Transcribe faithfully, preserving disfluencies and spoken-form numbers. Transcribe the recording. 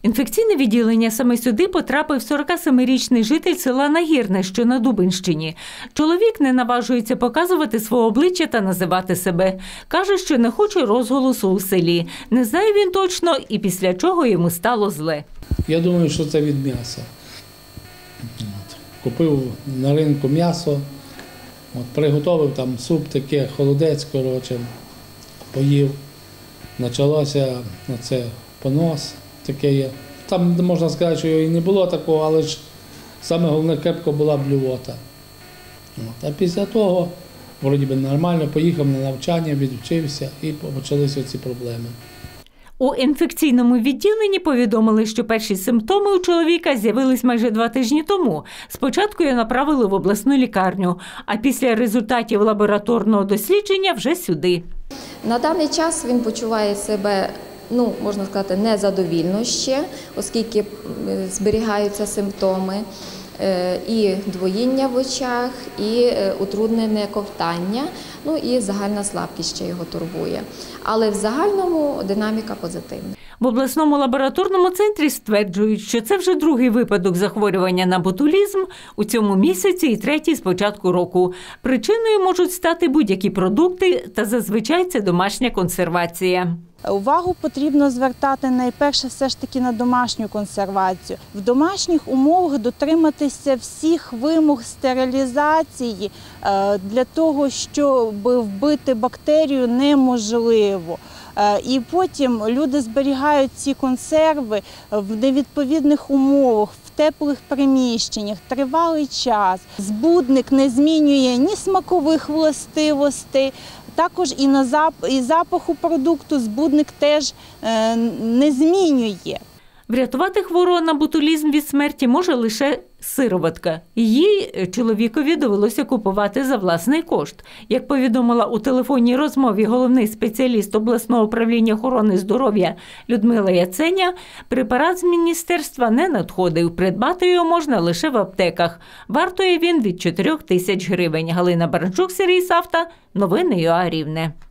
Інфекційне відділення саме сюди потрапив сорокасемирічний житель села Нагірне, що на Дубенщині. Чоловік не наважується показувати свого обличчя та називати себе. Каже, що не хоче розголосу у селі. Не знає він точно і після чого йому стало зле. Я думаю, що це від м'яса. От. Купив на ринку м'ясо, от, приготував там суп таке, холодець, коротше, поїв. Почалося оце понос таке є. Там можна сказати, що і не було такого, але ж саме головне крепко була блювота. От. А після того, вроді би нормально, поїхав на навчання, відвчився і почалися ці проблеми. У інфекційному відділенні повідомили, що перші симптоми у чоловіка з'явились майже два тижні тому. Спочатку його направили в обласну лікарню, а після результатів лабораторного дослідження вже сюди. На даний час він почуває себе, ну, можна сказати, незадовільно ще, оскільки зберігаються симптоми і двоїння в очах, і утруднене ковтання, ну і загальна слабкість ще його турбує. Але в загальному динаміка позитивна. В обласному лабораторному центрі стверджують, що це вже другий випадок захворювання на ботулізм у цьому місяці і третій з початку року. Причиною можуть стати будь-які продукти та зазвичай це домашня консервація. Увагу потрібно звертати найперше все ж таки на домашню консервацію. В домашніх умовах дотриматися всіх вимог стерилізації для того, щоб вбити бактерію, неможливо. І потім люди зберігають ці консерви в невідповідних умовах, в теплих приміщеннях, тривалий час. Збудник не змінює ні смакових властивостей, також і на запах, і запаху продукту збудник теж е, не змінює. Врятувати хворого на ботулізм від смерті може лише сироватка. Її чоловікові довелося купувати за власний кошт. Як повідомила у телефонній розмові головний спеціаліст обласного управління охорони здоров'я Людмила Яценя, препарат з міністерства не надходив. Придбати його можна лише в аптеках. Вартує він від чотирьох тисяч гривень. Галина Баранчук, Сергій Савта. Новини ЮА Рівне.